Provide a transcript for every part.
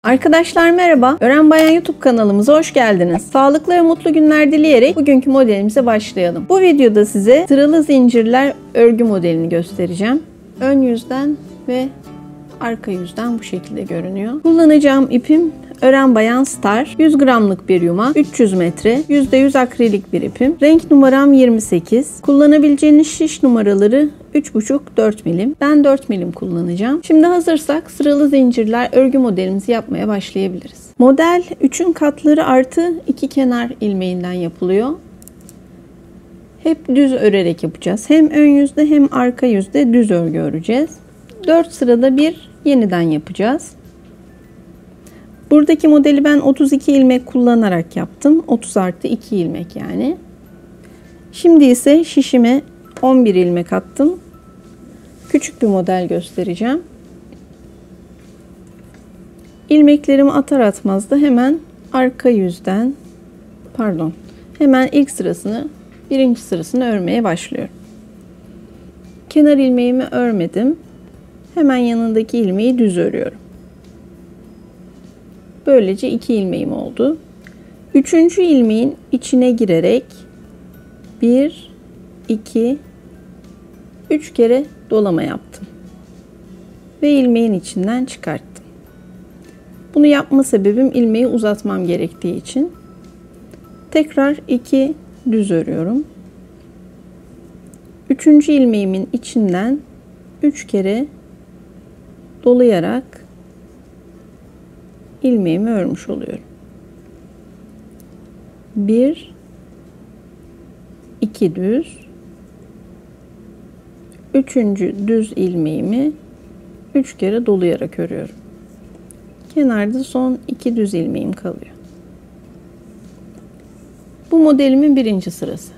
Arkadaşlar merhaba. Ören Bayan YouTube kanalımıza hoş geldiniz. Sağlıklı ve mutlu günler dileyerek bugünkü modelimize başlayalım. Bu videoda size sıralı zincirler örgü modelini göstereceğim. Ön yüzden ve arka yüzden bu şekilde görünüyor. Kullanacağım ipim Ören Bayan Star. 100 gramlık bir yuma, 300 metre, %100 akrilik bir ipim. Renk numaram 28. Kullanabileceğiniz şiş numaraları 3,5-4 milim. Ben 4 milim kullanacağım. Şimdi hazırsak sıralı zincirler örgü modelimizi yapmaya başlayabiliriz. Model 3'ün katları artı 2 kenar ilmeğinden yapılıyor. Hep düz örerek yapacağız. Hem ön yüzde hem arka yüzde düz örgü öreceğiz. 4 sırada bir yeniden yapacağız. Buradaki modeli ben 32 ilmek kullanarak yaptım. 30 artı 2 ilmek yani. Şimdi ise şişime 11 ilmek attım. Küçük bir model göstereceğim. İlmeklerimi atar atmaz da hemen arka yüzden hemen ilk sırasını, birinci sırasını örmeye başlıyorum. Kenar ilmeğimi örmedim. Hemen yanındaki ilmeği düz örüyorum. Böylece 2 ilmeğim oldu. 3. ilmeğin içine girerek 1, 2, 3 kere dolama yaptım. Ve ilmeğin içinden çıkarttım. Bunu yapma sebebim ilmeği uzatmam gerektiği için. Tekrar 2 düz örüyorum. 3. ilmeğimin içinden 3 kere dolayarak ilmeğimi örmüş oluyorum. 1, 2 düz, 3. düz ilmeğimi 3 kere dolayarak örüyorum. Kenarda son 2 düz ilmeğim kalıyor. Bu modelimin birinci sırası.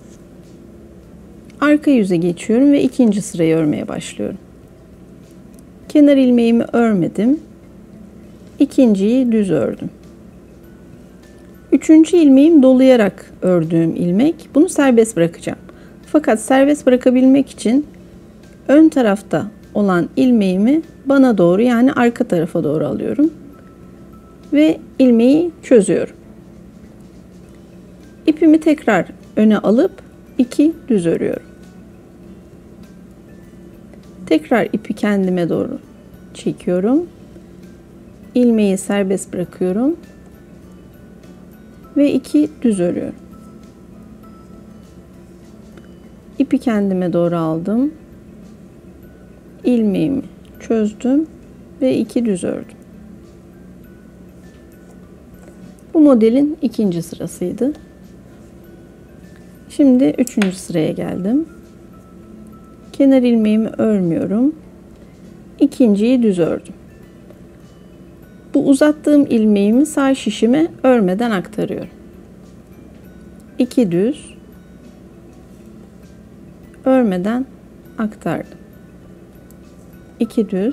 Arka yüze geçiyorum ve ikinci sırayı örmeye başlıyorum. Kenar ilmeğimi örmedim. İkinciyi düz ördüm. 3. ilmeğim dolayarak ördüğüm ilmek. Bunu serbest bırakacağım. Fakat serbest bırakabilmek için ön tarafta olan ilmeğimi bana doğru, yani arka tarafa doğru alıyorum. Ve ilmeği çözüyorum. İpimi tekrar öne alıp 2 düz örüyorum. Tekrar ipi kendime doğru çekiyorum. İlmeği serbest bırakıyorum. Ve 2 düz örüyorum. İpi kendime doğru aldım. İlmeğimi çözdüm ve 2 düz ördüm. Bu modelin ikinci sırasıydı. Şimdi 3. sıraya geldim. Kenar ilmeğimi örmüyorum. İkinciyi düz ördüm. Bu uzattığım ilmeğimi sağ şişime örmeden aktarıyorum. 2 düz, örmeden aktardım. 2 düz,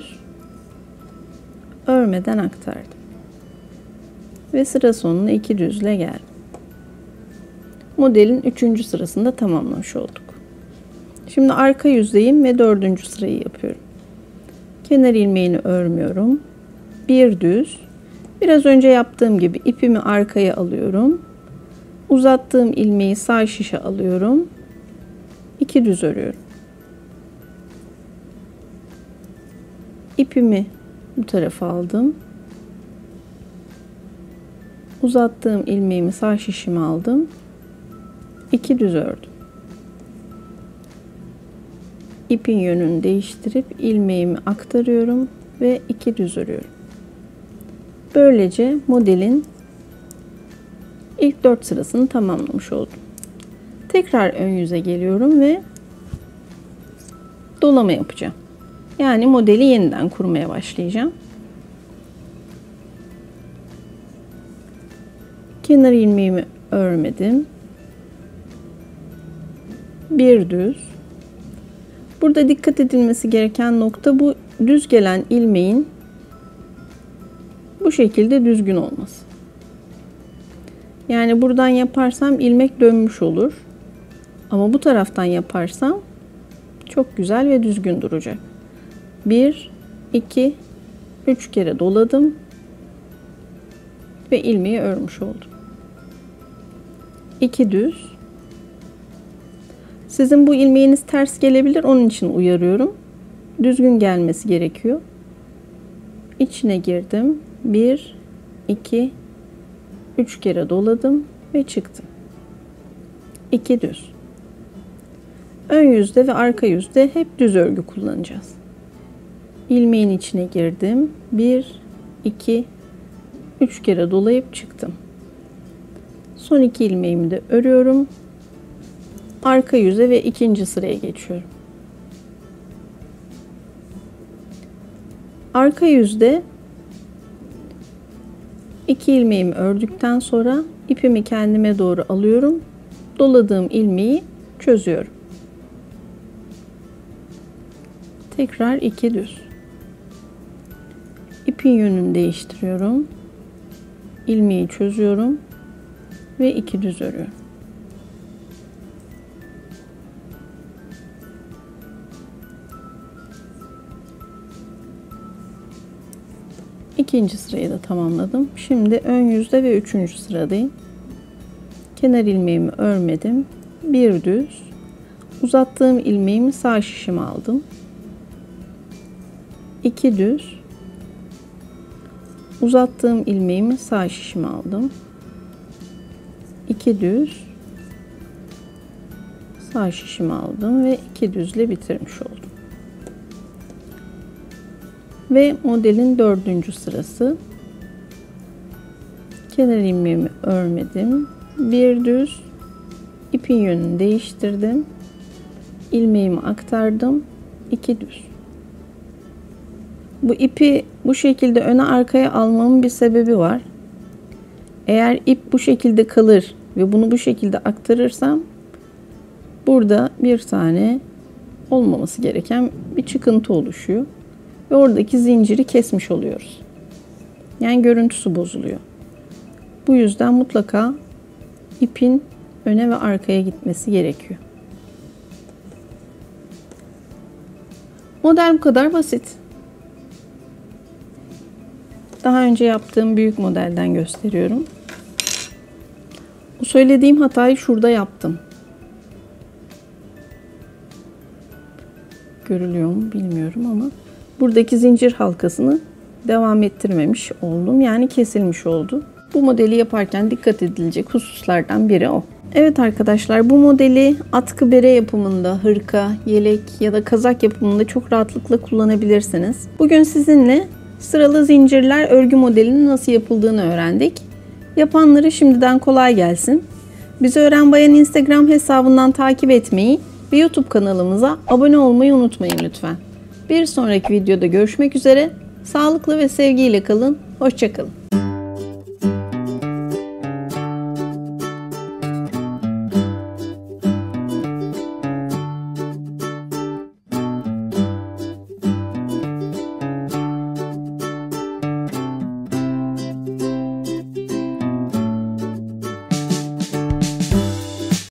örmeden aktardım. Ve sıra sonuna 2 düzle geldim. Modelin 3. sırasında tamamlamış olduk. Şimdi arka yüzdeyim ve 4. sırayı yapıyorum. Kenar ilmeğini örmüyorum. 1 düz. Biraz önce yaptığım gibi ipimi arkaya alıyorum. Uzattığım ilmeği sağ şişe alıyorum. 2 düz örüyorum. İpimi bu tarafa aldım. Uzattığım ilmeğimi sağ şişime aldım. 2 düz ördüm. İpin yönünü değiştirip ilmeğimi aktarıyorum ve 2 düz örüyorum. Böylece modelin ilk 4 sırasını tamamlamış oldum. Tekrar ön yüze geliyorum ve dolama yapacağım. Yani modeli yeniden kurmaya başlayacağım. Kenar ilmeğimi örmedim. 1 düz. Burada dikkat edilmesi gereken nokta, bu düz gelen ilmeğin bu şekilde düzgün olması. Yani buradan yaparsam ilmek dönmüş olur. Ama bu taraftan yaparsam çok güzel ve düzgün duracak. 1, 2, 3 kere doladım. ve ilmeği örmüş oldum. 2 düz. Sizin bu ilmeğiniz ters gelebilir, onun için uyarıyorum. Düzgün gelmesi gerekiyor. İçine girdim. 1 2 3 kere doladım ve çıktım. 2 düz. Ön yüzde ve arka yüzde hep düz örgü kullanacağız. İlmeğin içine girdim. 1 2 3 kere dolayıp çıktım. Son 2 ilmeğimi de örüyorum. Arka yüze ve ikinci sıraya geçiyorum. Arka yüzde 2 ilmeğimi ördükten sonra ipimi kendime doğru alıyorum. Doladığım ilmeği çözüyorum. Tekrar 2 düz. İpin yönünü değiştiriyorum. İlmeği çözüyorum ve 2 düz örüyorum. İkinci sırayı da tamamladım. Şimdi ön yüzde ve üçüncü sıradayım. Kenar ilmeğimi örmedim. Bir düz. Uzattığım ilmeğimi sağ şişime aldım. 2 düz. Uzattığım ilmeğimi sağ şişime aldım. 2 düz. Sağ şişime aldım ve 2 düzle bitirmiş oldum. Ve modelin 4. sırası. Kenar ilmeğimi örmedim. Bir düz. İpin yönünü değiştirdim. İlmeğimi aktardım. 2 düz. Bu ipi bu şekilde öne arkaya almamın bir sebebi var. Eğer ip bu şekilde kalır ve bunu bu şekilde aktarırsam burada bir tane olmaması gereken bir çıkıntı oluşuyor. Ve oradaki zinciri kesmiş oluyoruz. Yani görüntüsü bozuluyor. Bu yüzden mutlaka ipin öne ve arkaya gitmesi gerekiyor. Model bu kadar basit. Daha önce yaptığım büyük modelden gösteriyorum. Bu söylediğim hatayı şurada yaptım. Görülüyor mu bilmiyorum ama buradaki zincir halkasını devam ettirmemiş oldum. Yani kesilmiş oldu. Bu modeli yaparken dikkat edilecek hususlardan biri o. Evet arkadaşlar, bu modeli atkı bere yapımında, hırka, yelek ya da kazak yapımında çok rahatlıkla kullanabilirsiniz. Bugün sizinle sıralı zincirler örgü modelinin nasıl yapıldığını öğrendik. Yapanlara şimdiden kolay gelsin. Bizi Ören Bayan Instagram hesabından takip etmeyi ve YouTube kanalımıza abone olmayı unutmayın lütfen. Bir sonraki videoda görüşmek üzere. Sağlıklı ve sevgiyle kalın. Hoşça kalın.